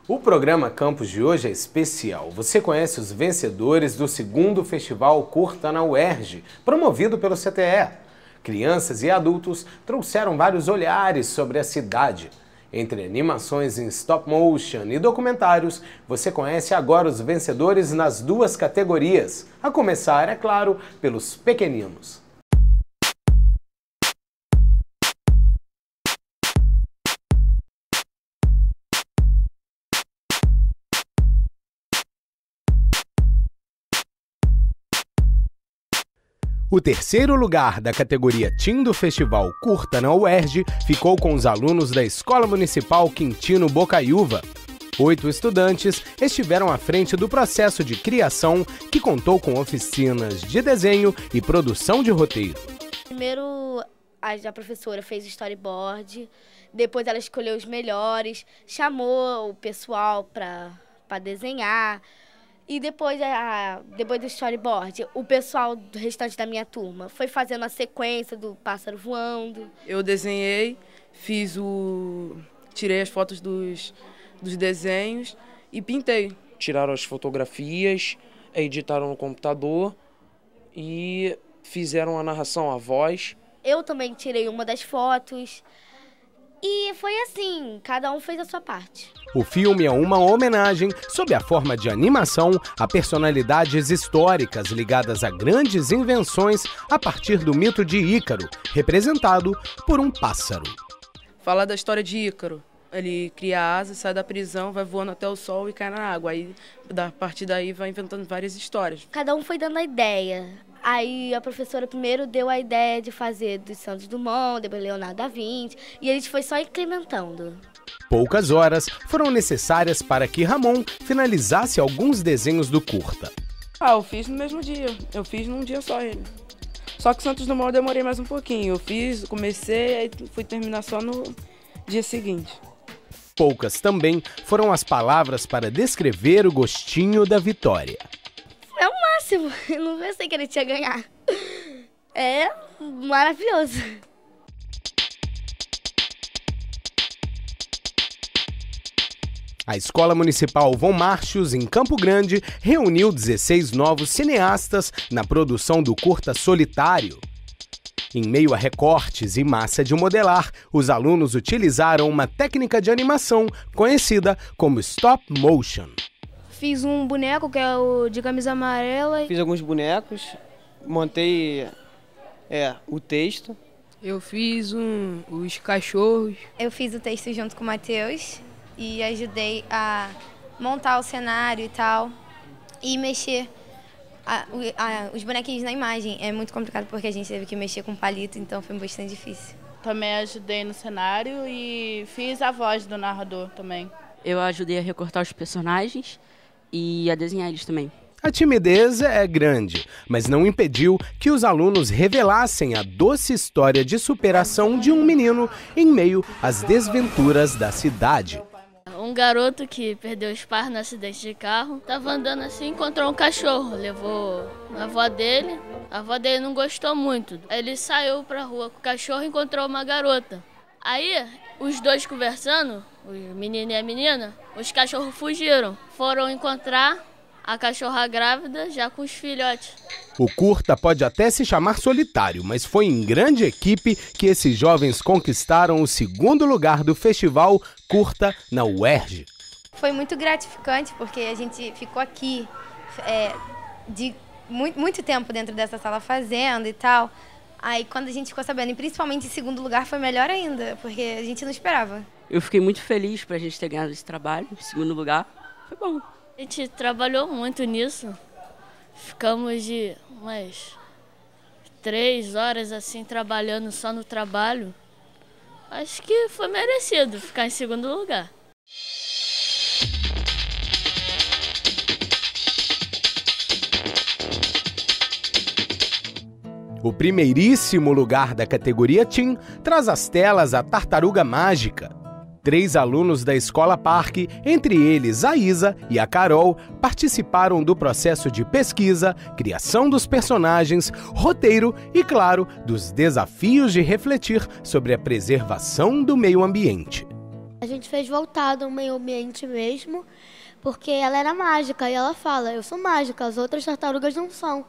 O programa Campus de hoje é especial. Você conhece os vencedores do 2º Festival Curta na UERJ, promovido pelo CTE. Crianças e adultos trouxeram vários olhares sobre a cidade. Entre animações em stop motion e documentários, você conhece agora os vencedores nas 2 categorias. A começar, é claro, pelos pequeninos. O 3º lugar da categoria Teen do Festival Curta na UERJ ficou com os alunos da Escola Municipal Quintino Bocaiúva. 8 estudantes estiveram à frente do processo de criação, que contou com oficinas de desenho e produção de roteiro. Primeiro, a professora fez o storyboard, depois ela escolheu os melhores, chamou o pessoal para desenhar. E depois do storyboard, o pessoal do restante da minha turma foi fazendo a sequência do pássaro voando. Eu desenhei, tirei as fotos dos desenhos e pintei. Tiraram as fotografias, editaram no computador e fizeram a narração, a voz. Eu também tirei uma das fotos. E foi assim, cada um fez a sua parte. O filme é uma homenagem, sob a forma de animação, a personalidades históricas ligadas a grandes invenções a partir do mito de Ícaro, representado por um pássaro. Fala da história de Ícaro. Ele cria asas, sai da prisão, vai voando até o sol e cai na água. Aí, a partir daí, vai inventando várias histórias. Cada um foi dando a ideia. Aí a professora primeiro deu a ideia de fazer dos Santos Dumont, depois Leonardo da Vinci, e a gente foi só incrementando. Poucas horas foram necessárias para que Ramon finalizasse alguns desenhos do curta. Eu fiz no mesmo dia, eu fiz num dia só ele. Só que Santos Dumont eu demorei mais um pouquinho, comecei, aí fui terminar só no dia seguinte. Poucas também foram as palavras para descrever o gostinho da vitória. É o máximo, eu não pensei que ele tinha ganhar. É maravilhoso. A Escola Municipal Von Martius, em Campo Grande, reuniu 16 novos cineastas na produção do curta Solitário. Em meio a recortes e massa de modelar, os alunos utilizaram uma técnica de animação conhecida como stop motion. Fiz um boneco que é o de camisa amarela. Fiz alguns bonecos, montei o texto. Eu fiz os cachorros. Eu fiz o texto junto com o Matheus e ajudei a montar o cenário e tal e mexer os bonequinhos na imagem. É muito complicado porque a gente teve que mexer com palito, então foi bastante difícil. Também ajudei no cenário e fiz a voz do narrador também. Eu ajudei a recortar os personagens e a desenhar eles também. A timidez é grande, mas não impediu que os alunos revelassem a doce história de superação de um menino em meio às desventuras da cidade. Um garoto que perdeu os pais no acidente de carro, estava andando assim, encontrou um cachorro, levou a avó dele não gostou muito. Ele saiu pra rua com o cachorro e encontrou uma garota. Aí, os dois conversando, o menino e a menina, os cachorros fugiram. Foram encontrar a cachorra grávida já com os filhotes. O curta pode até se chamar solitário, mas foi em grande equipe que esses jovens conquistaram o 2º lugar do Festival Curta na UERJ. Foi muito gratificante porque a gente ficou aqui de muito tempo dentro dessa sala fazendo e tal. Aí quando a gente ficou sabendo, e principalmente em 2º lugar, foi melhor ainda, porque a gente não esperava. Eu fiquei muito feliz pra gente ter ganhado esse trabalho, em 2º lugar. Foi bom. A gente trabalhou muito nisso. Ficamos de umas 3 horas assim trabalhando só no trabalho. Acho que foi merecido ficar em 2º lugar. O primeiríssimo lugar da categoria Teen traz às telas a Tartaruga Mágica. 3 alunos da Escola Parque, entre eles a Isa e a Carol, participaram do processo de pesquisa, criação dos personagens, roteiro e, claro, dos desafios de refletir sobre a preservação do meio ambiente. A gente fez voltado ao meio ambiente mesmo, porque ela era mágica e ela fala, eu sou mágica, as outras tartarugas não são.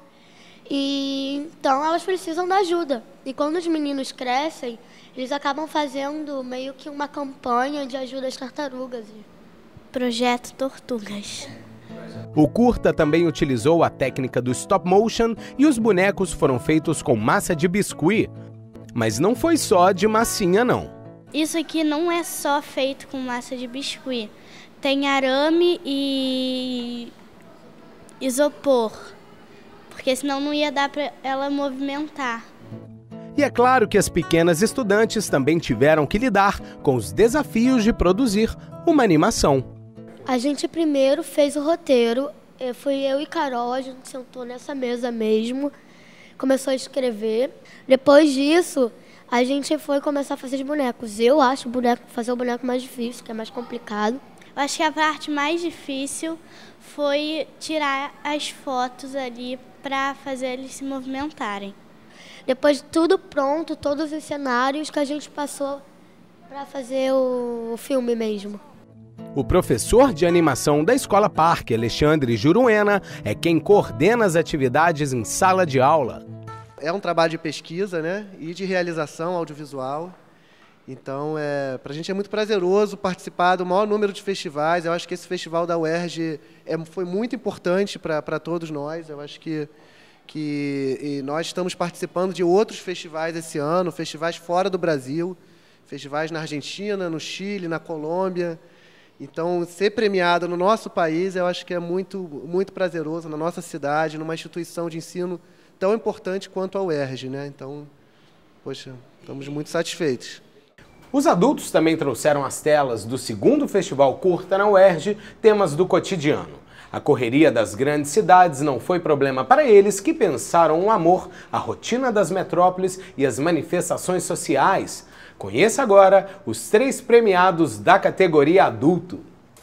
E então elas precisam da ajuda. E quando os meninos crescem, eles acabam fazendo meio que uma campanha de ajuda às tartarugas. Projeto Tortugas. O curta também utilizou a técnica do stop motion e os bonecos foram feitos com massa de biscuit. Mas não foi só de massinha, não. Isso aqui não é só feito com massa de biscuit. Tem arame e isopor, porque senão não ia dar para ela movimentar. E é claro que as pequenas estudantes também tiveram que lidar com os desafios de produzir uma animação. A gente primeiro fez o roteiro, foi eu e Carol, a gente sentou nessa mesa mesmo, começou a escrever. Depois disso, a gente foi começar a fazer os bonecos. Eu acho fazer o boneco mais difícil, que é mais complicado. Eu acho que a parte mais difícil foi tirar as fotos ali para fazer eles se movimentarem. Depois de tudo pronto, todos os cenários que a gente passou para fazer o filme mesmo. O professor de animação da Escola Parque, Alexandre Juruena, é quem coordena as atividades em sala de aula. É um trabalho de pesquisa, né, e de realização audiovisual. Então, para a gente é muito prazeroso participar do maior número de festivais. Eu acho que esse festival da UERJ foi muito importante para todos nós. Eu acho que nós estamos participando de outros festivais esse ano, festivais fora do Brasil, festivais na Argentina, no Chile, na Colômbia. Então, ser premiado no nosso país, eu acho que é muito, muito prazeroso, na nossa cidade, numa instituição de ensino tão importante quanto a UERJ, né? Então, poxa, estamos muito satisfeitos. Os adultos também trouxeram às telas do segundo Festival Curta na UERJ temas do cotidiano. A correria das grandes cidades não foi problema para eles, que pensaram o amor, a rotina das metrópoles e as manifestações sociais. Conheça agora os 3 premiados da categoria adulto.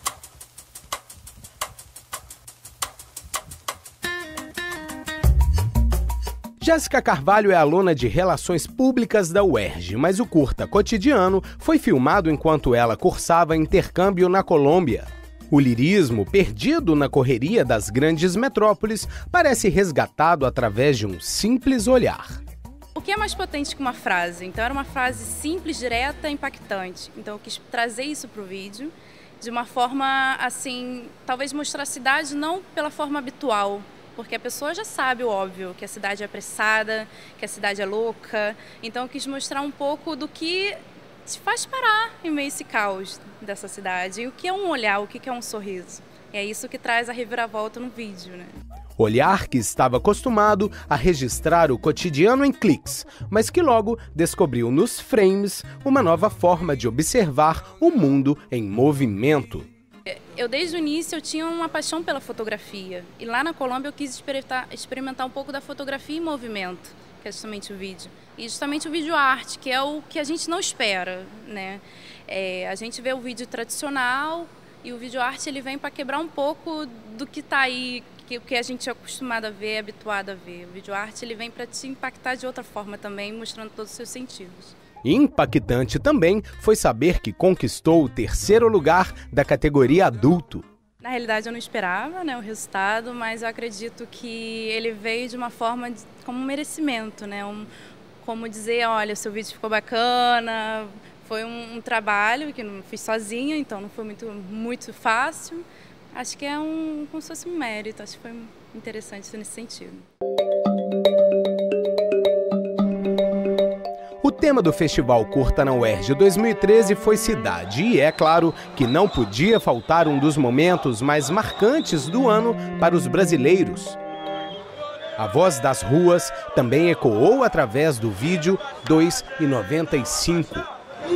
Jéssica Carvalho é aluna de Relações Públicas da UERJ, mas o curta Cotidiano foi filmado enquanto ela cursava intercâmbio na Colômbia. O lirismo, perdido na correria das grandes metrópoles, parece resgatado através de um simples olhar. O que é mais potente que uma frase? Então era uma frase simples, direta, impactante. Então eu quis trazer isso para o vídeo de uma forma assim, talvez mostrar a cidade não pela forma habitual, porque a pessoa já sabe o óbvio, que a cidade é apressada, que a cidade é louca. Então eu quis mostrar um pouco do que te faz parar em meio a esse caos dessa cidade. E o que é um olhar, o que é um sorriso. E é isso que traz a reviravolta no vídeo, né? Olhar que estava acostumado a registrar o cotidiano em cliques, mas que logo descobriu nos frames uma nova forma de observar o mundo em movimento. Eu desde o início eu tinha uma paixão pela fotografia e lá na Colômbia eu quis experimentar um pouco da fotografia em movimento, que é justamente o vídeo. E justamente o vídeo arte, que é o que a gente não espera, né? A gente vê o vídeo tradicional e o vídeo arte ele vem para quebrar um pouco do que está aí, o que a gente é acostumado a ver, habituado a ver. O vídeo arte ele vem para te impactar de outra forma também, mostrando todos os seus sentidos. Impactante também foi saber que conquistou o 3º lugar da categoria adulto. Na realidade eu não esperava, né, o resultado, mas eu acredito que ele veio de uma forma como um merecimento, né, como dizer, olha, o seu vídeo ficou bacana, foi um trabalho que não fiz sozinha, então não foi muito fácil. Acho que é como se fosse um mérito, acho que foi interessante nesse sentido. O tema do Festival Curta na UERJ 2013 foi cidade e é claro que não podia faltar um dos momentos mais marcantes do ano para os brasileiros. A voz das ruas também ecoou através do vídeo 2,95.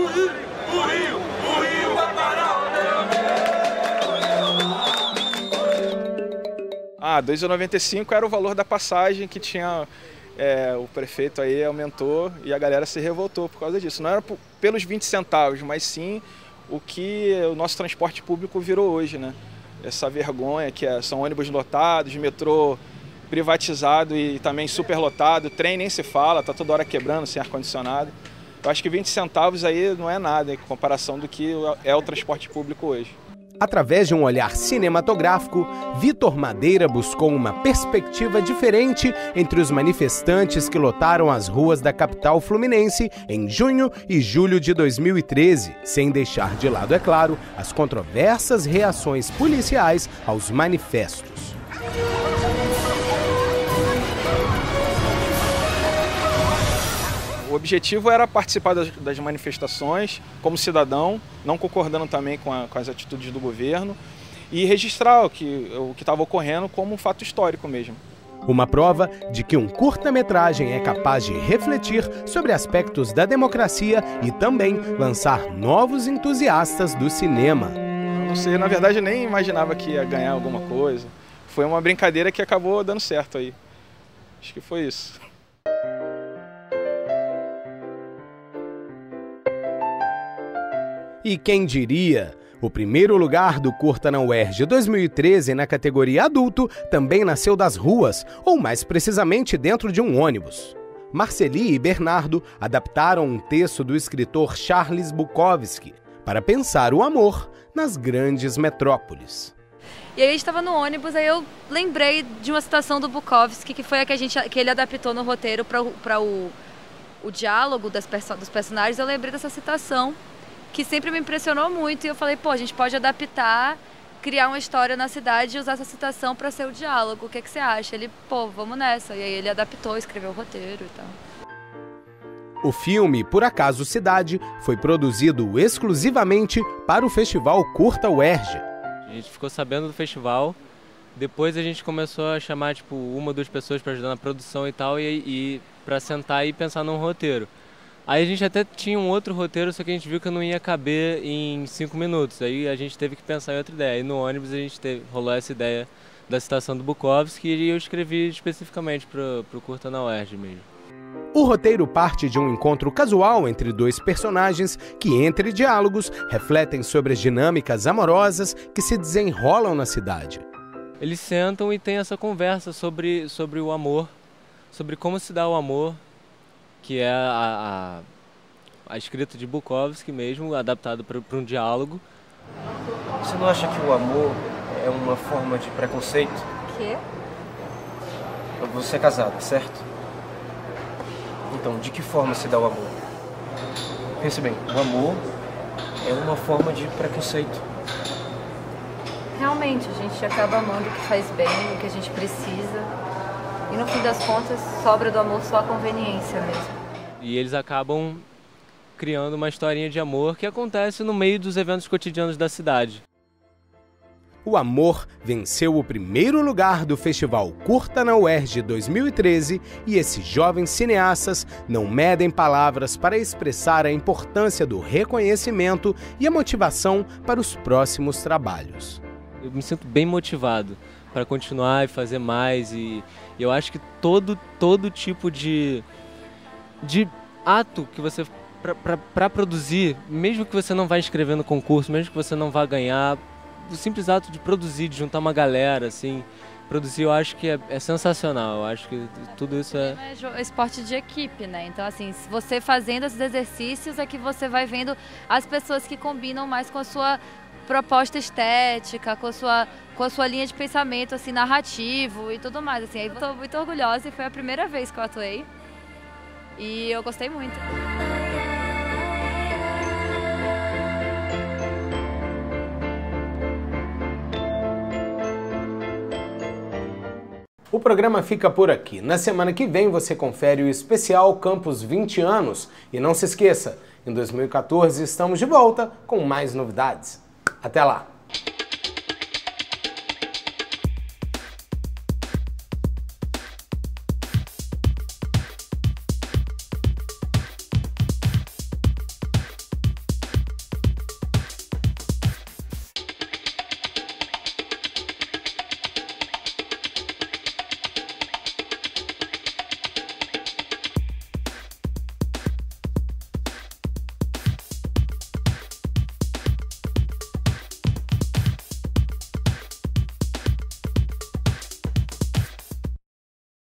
Ah, 2,95 era o valor da passagem que tinha, o prefeito aí aumentou e a galera se revoltou por causa disso. Não era pelos 20 centavos, mas sim o que o nosso transporte público virou hoje, né? Essa vergonha que são ônibus lotados, metrô privatizado e também superlotado, trem nem se fala, tá toda hora quebrando sem ar-condicionado. Eu acho que 20 centavos aí não é nada em comparação do que é o transporte público hoje. Através de um olhar cinematográfico, Vitor Madeira buscou uma perspectiva diferente entre os manifestantes que lotaram as ruas da capital fluminense em junho e julho de 2013, sem deixar de lado, é claro, as controversas reações policiais aos manifestos. O objetivo era participar das manifestações como cidadão, não concordando também com as atitudes do governo, e registrar o que estava ocorrendo como um fato histórico mesmo. Uma prova de que um curta-metragem é capaz de refletir sobre aspectos da democracia e também lançar novos entusiastas do cinema. Não sei, na verdade eu nem imaginava que ia ganhar alguma coisa. Foi uma brincadeira que acabou dando certo aí. Acho que foi isso. E quem diria? O primeiro lugar do Curta na UERJ 2013 na categoria adulto também nasceu das ruas, ou mais precisamente dentro de um ônibus. Marceli e Bernardo adaptaram um texto do escritor Charles Bukowski para pensar o amor nas grandes metrópoles. E aí a gente estava no ônibus, aí eu lembrei de uma citação do Bukowski, que foi a que ele adaptou no roteiro para o diálogo dos personagens. Eu lembrei dessa citação, que sempre me impressionou muito, e eu falei, pô, a gente pode adaptar, criar uma história na cidade e usar essa citação para ser o diálogo. O que você acha? Ele, pô, vamos nessa. E aí ele adaptou, escreveu o roteiro e tal. O filme, Por Acaso Cidade, foi produzido exclusivamente para o Festival Curta UERJ. A gente ficou sabendo do festival, depois a gente começou a chamar tipo, uma ou duas pessoas para ajudar na produção e tal, e para sentar e pensar num roteiro. Aí a gente até tinha um outro roteiro, só que a gente viu que não ia caber em 5 minutos. Aí a gente teve que pensar em outra ideia. Aí no ônibus a gente rolou essa ideia da citação do Bukowski e eu escrevi especificamente pro Curta na UERJ mesmo. O roteiro parte de um encontro casual entre dois personagens que, entre diálogos, refletem sobre as dinâmicas amorosas que se desenrolam na cidade. Eles sentam e têm essa conversa sobre o amor, sobre como se dá o amor, que é a escrita de Bukowski mesmo, adaptado para um diálogo. Você não acha que o amor é uma forma de preconceito? Quê? Você é casado, certo? Então, de que forma se dá o amor? Pense bem, o amor é uma forma de preconceito. Realmente, a gente acaba amando o que faz bem, o que a gente precisa. E no fim das contas, sobra do amor só a conveniência mesmo. E eles acabam criando uma historinha de amor que acontece no meio dos eventos cotidianos da cidade. O amor venceu o primeiro lugar do Festival Curta na UERJ 2013 e esses jovens cineastas não medem palavras para expressar a importância do reconhecimento e a motivação para os próximos trabalhos. Eu me sinto bem motivado para continuar e fazer mais, e eu acho que todo tipo de ato que você para produzir, mesmo que você não vá inscrever no concurso, mesmo que você não vá ganhar, o simples ato de produzir, de juntar uma galera, assim, produzir, eu acho que é sensacional. Eu acho que tudo isso é esporte de equipe, né? Então, assim, você fazendo esses exercícios é que você vai vendo as pessoas que combinam mais com a sua proposta estética, com a sua linha de pensamento, assim, narrativo e tudo mais, assim. Aí eu tô muito orgulhosa e foi a primeira vez que eu atuei e eu gostei muito. O programa fica por aqui. Na semana que vem você confere o especial Campus 20 anos. E não se esqueça, em 2014 estamos de volta com mais novidades. Até lá!